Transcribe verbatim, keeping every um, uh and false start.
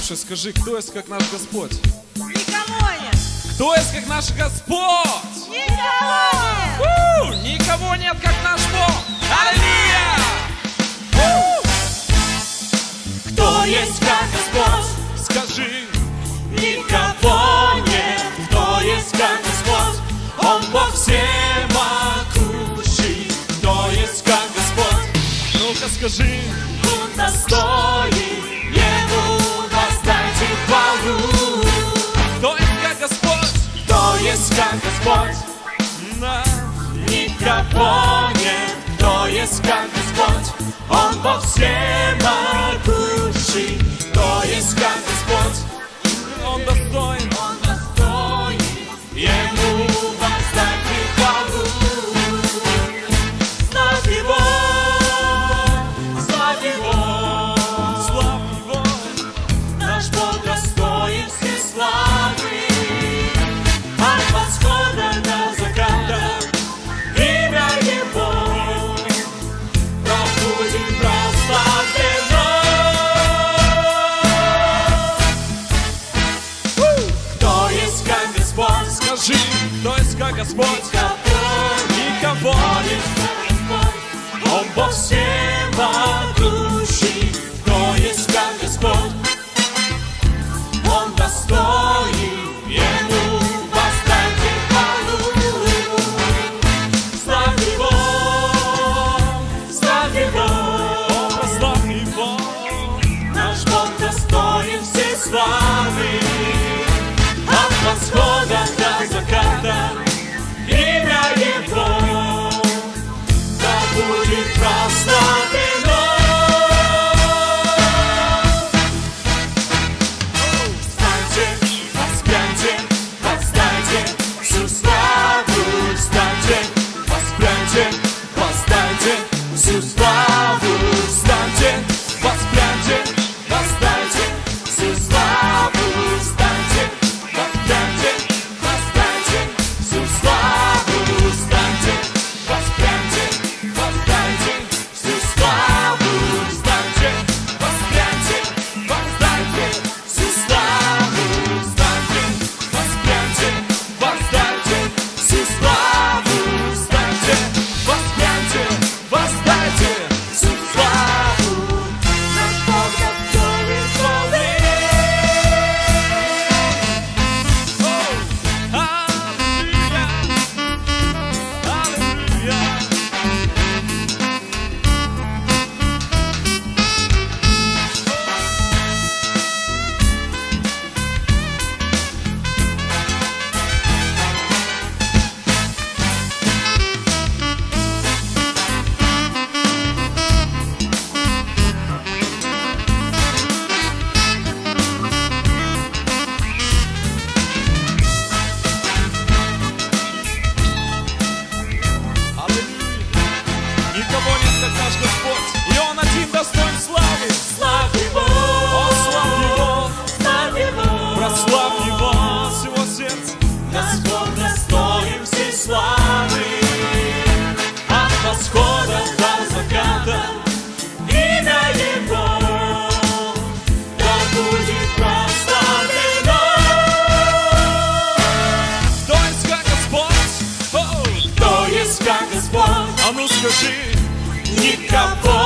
Слушай, скажи, кто есть как наш Господь? Никого нет. Кто есть как наш Господь? Никого нет. У, никого нет, как наш Бог. Аллилуйя! Кто есть как Господь? Скажи. Никого нет. Кто есть как Господь? Он Бог всемогущий. Кто есть как Господь? Ну-ка скажи. Он достоин, Ему воздайте хвалу. Кто есть как Господь? Кто есть как Господь? Да. Никого нет. Кто есть как Господь? Он Бог всемогущий. Кто есть как Господь? Он достоин. Он достоин, Ему воздайте хвалу. Славь Его, славь Его, Славь Его. наш Бог достоин всей славы. От восхода до заката имя Его да будет прославлено. Кто есть как Господь? Скажи, кто есть как Господь? Никого нет. Он Бог всемогущий. Кто есть как Господь? Он достоин, Ему воздайте хвалу. Славь Его, славь Его, Славь Его. наш Бог достоин всей славы. От восхода до заката имя Его да будет прославлено. Встаньте, воспряньте, воздайте всю славу. Встаньте, воспряньте, воздайте всю славу. Встаньте, воспряньте, воздайте всю славу. Встаньте, воспряньте, воздайте всю славу. Встаньте, воспряньте, воздайте всю славу. Встаньте, воспряньте, воздайте всю славу. Встаньте, воспряньте, воздайте всю славу. Встаньте, воспряньте, воздайте всю славу. Наш Бог достоин хвалы. Аллилуйя. Аллилуйя. Никого нет, как наш Господь, и Он один достоин славы. Славь Его, Славь Его, славь Его, прославь Его от всего сердца. наш Бог достоин всей славы. От восхода до заката имя Его да будет прославлено. Кто есть как Господь? О, Кто есть как Господь? а ну скажи. Никого